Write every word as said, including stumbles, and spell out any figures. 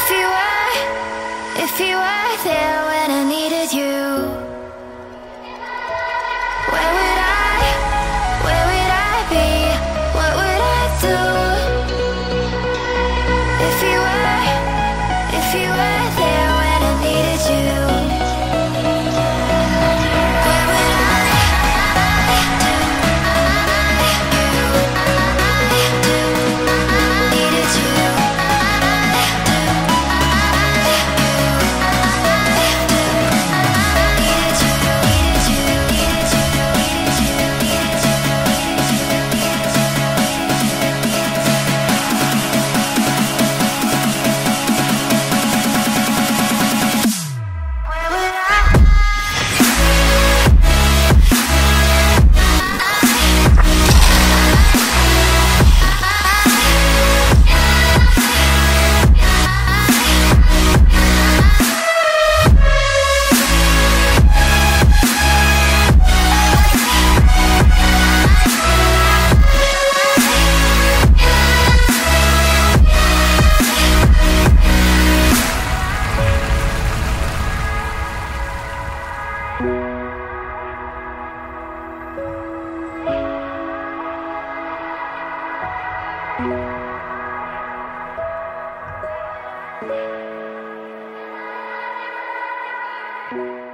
If you were, if you were there when I needed you, where would I, where would I be, what would I do? If you were, if you were there when I needed you, where would I do, do, do, needed you. Thank you.